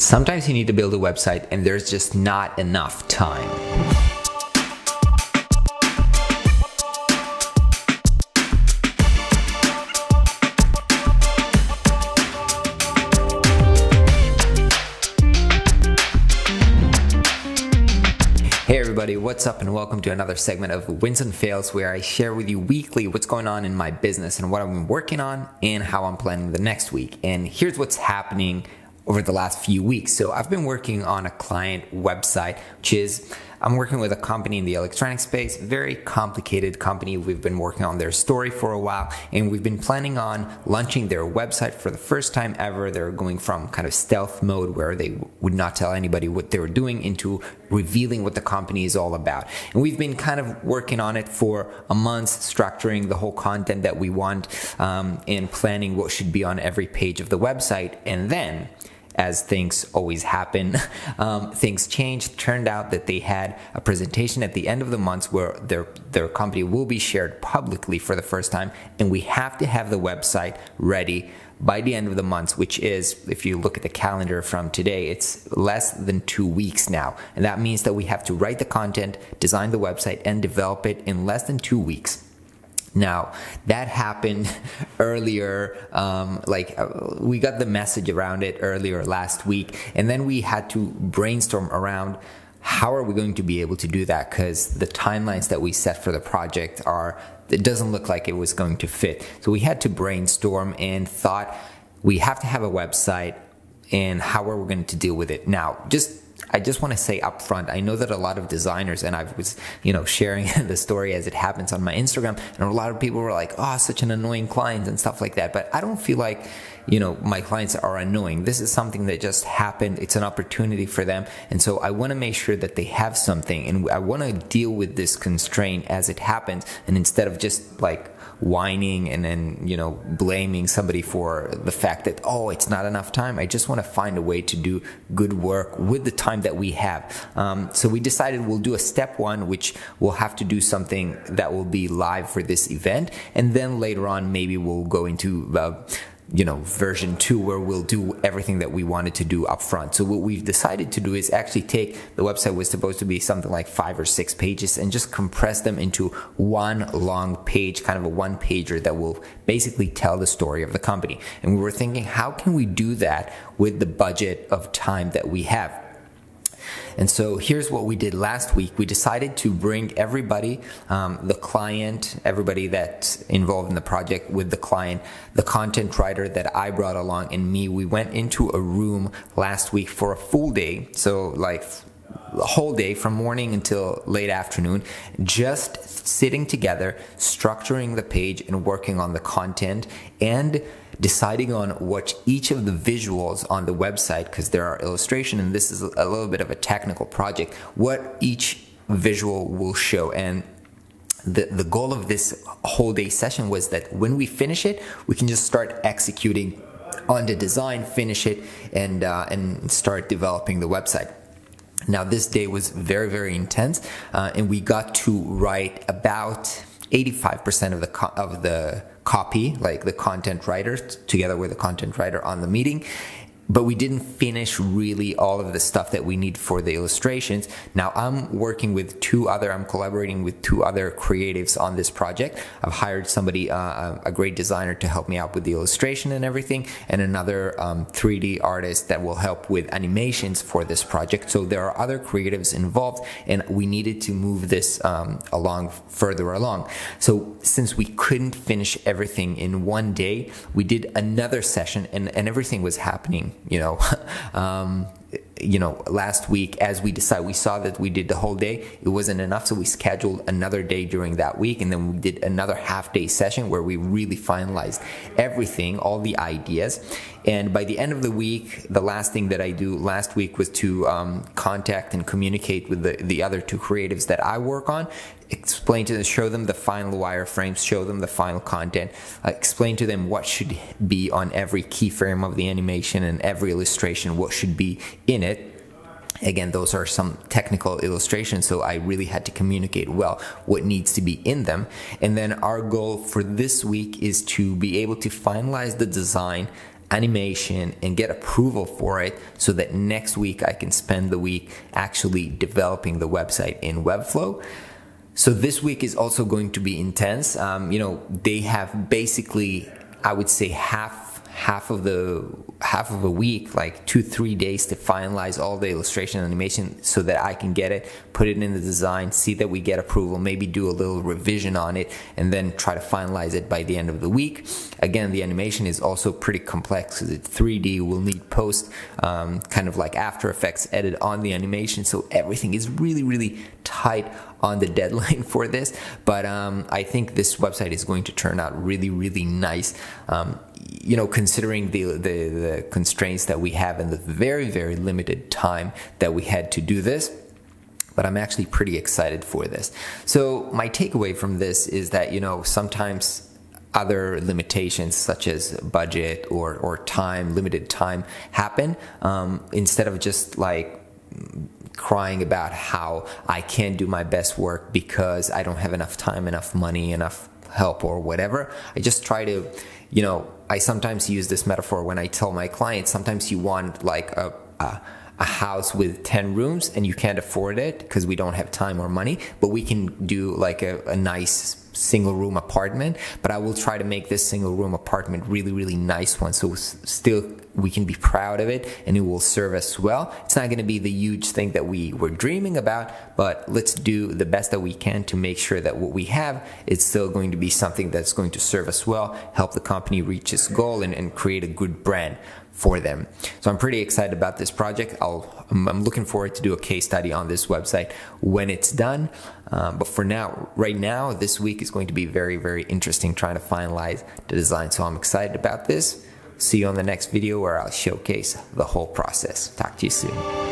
Sometimes you need to build a website and there's just not enough time. Hey everybody, what's up and welcome to another segment of Wins and Fails, where I share with you weekly what's going on in my business and what I've been working on and how I'm planning the next week. And here's what's happening over the last few weeks. So I've been working on a client website, I'm working with a company in the electronic space, very complicated company. We've been working on their story for a while, and we've been planning on launching their website for the first time ever. They're going from kind of stealth mode, where they would not tell anybody what they were doing, into revealing what the company is all about. And we've been kind of working on it for a month, structuring the whole content that we want, and planning what should be on every page of the website. And then, as things always happen, things changed. Turned out that they had a presentation at the end of the month where their company will be shared publicly for the first time, and we have to have the website ready by the end of the month, which is, if you look at the calendar from today, it's less than 2 weeks now. And that means that we have to write the content, design the website, and develop it in less than 2 weeks. Now, that happened earlier, we got the message around it earlier last week, and then we had to brainstorm around how are we going to be able to do that, because the timelines that we set for the project it doesn't look like it was going to fit. So we had to brainstorm and thought we have to have a website, and how are we going to deal with it? Now, I just want to say up front, I know that a lot of designers, and I was, sharing the story as it happens on my Instagram, and a lot of people were like, oh, such an annoying client and stuff like that. But I don't feel like, my clients are annoying. This is something that just happened. It's an opportunity for them. And so I want to make sure that they have something, and I want to deal with this constraint as it happens. And instead of just whining and then, blaming somebody for the fact that, oh, it's not enough time, I just want to find a way to do good work with the time that we have. So we decided we'll do a step one, which we'll have to do something that will be live for this event. And then later on, maybe we'll go into version 2, where we'll do everything that we wanted to do up front. So what we've decided to do is actually take the website was supposed to be something like 5 or 6 pages, and just compress them into one long page, kind of a one-pager that will basically tell the story of the company. And we were thinking, how can we do that with the budget of time that we have? And so here's what we did last week. We decided to bring everybody, the client, everybody that's involved in the project with the client, the content writer that I brought along, and me. We went into a room last week for a full day. So the whole day from morning until late afternoon, just sitting together, structuring the page and working on the content, and deciding on what each of the visuals on the website, because there are illustrations, and this is a little bit of a technical project, what each visual will show. And the goal of this whole day session was that when we finish it, we can just start executing on the design, finish it, and start developing the website. Now, this day was very, very intense, and we got to write about 85% of the copy, like the content writer, together with the content writer on the meeting. But we didn't finish really all of the stuff that we need for the illustrations. Now I'm collaborating with 2 other creatives on this project. I've hired somebody, a great designer, to help me out with the illustration and everything, and another 3D artist that will help with animations for this project. So there are other creatives involved, and we needed to move this further along. So since we couldn't finish everything in one day, we did another session, and everything was happening last week. As we saw that we did the whole day, it wasn't enough, so we scheduled another day during that week, and then we did another half-day session where we really finalized everything, all the ideas. And by the end of the week, the last thing that I do last week was to contact and communicate with the other 2 creatives that I work on, show them the final wireframes, show them the final content, explain to them what should be on every keyframe of the animation and every illustration, what should be in it. Again, those are some technical illustrations, so I really had to communicate well what needs to be in them. And then our goal for this week is to be able to finalize the design animation and get approval for it so that next week I can spend the week actually developing the website in Webflow. So this week is also going to be intense. They have basically, I would say, half of a week, like 2-3 days, to finalize all the illustration and animation so that I can get it, put it in the design, see that we get approval, maybe do a little revision on it, and then try to finalize it by the end of the week. Again, the animation is also pretty complex because it's 3D. We'll need post, kind of like After Effects edit on the animation, so everything is really, really tight on the deadline for this. But I think this website is going to turn out really, really nice. Considering the constraints that we have and the very, very limited time that we had to do this. But I'm actually pretty excited for this. So my takeaway from this is that, sometimes other limitations such as budget or time, limited time, happen. Instead of just like crying about how I can't do my best work because I don't have enough time, enough money, enough help or whatever, I just try to, I sometimes use this metaphor when I tell my clients, sometimes you want like a house with 10 rooms and you can't afford it because we don't have time or money, but we can do like a nice single room apartment. But I will try to make this single room apartment really, really nice one, so still we can be proud of it and it will serve us well. It's not going to be the huge thing that we were dreaming about, but let's do the best that we can to make sure that what we have is still going to be something that's going to serve us well, help the company reach its goal, and create a good brand for them. So I'm pretty excited about this project. I'm looking forward to do a case study on this website when it's done. But for now, right now, this week is going to be very, very interesting trying to finalize the design. So I'm excited about this. See you on the next video where I'll showcase the whole process. Talk to you soon.